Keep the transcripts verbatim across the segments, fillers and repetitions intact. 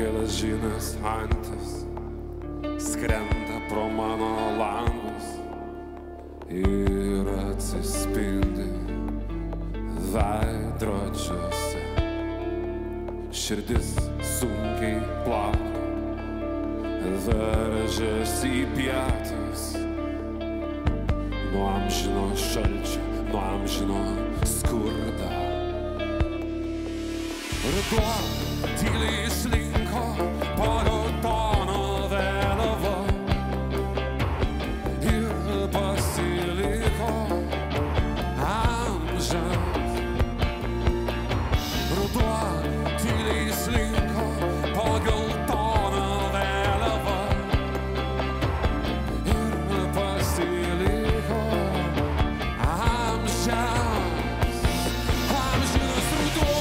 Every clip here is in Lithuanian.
Geležinės antis skrenda pro mano langus ir atsispindi veidrodžiuose. Širdis sunkiai plaka, veržiasi į pietus, nuo amžino šalčio, nuo amžino skurdą. Ruduo tyliai slinko po raudono vėliavo ir pasiliko amžiams. Ruduo tyliai slinko po geltoną vėliavą ir pasiliko amžiams. Amžinas ruduo.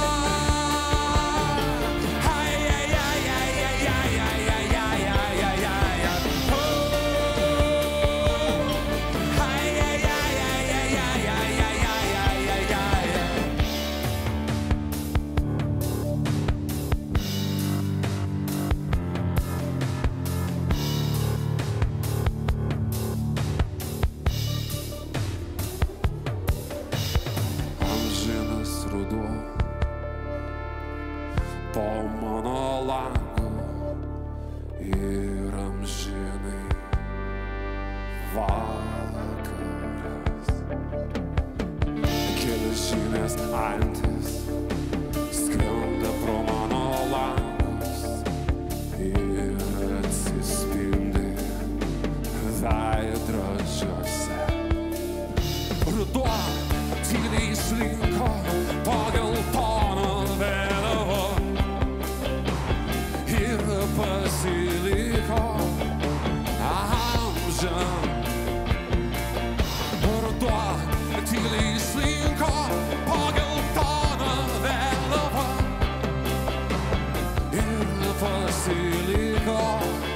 Ruduo po mano langu ir amžinai vakaras. Geležinės antis skrenda pro mano langus ir atsispindi veidrodžiuose. Ruduo tyliai slinko po geltoną vėliavą ir pasiliko amžiams. Ruduo tyliai slinko po geltoną vėliavą ir pasiliko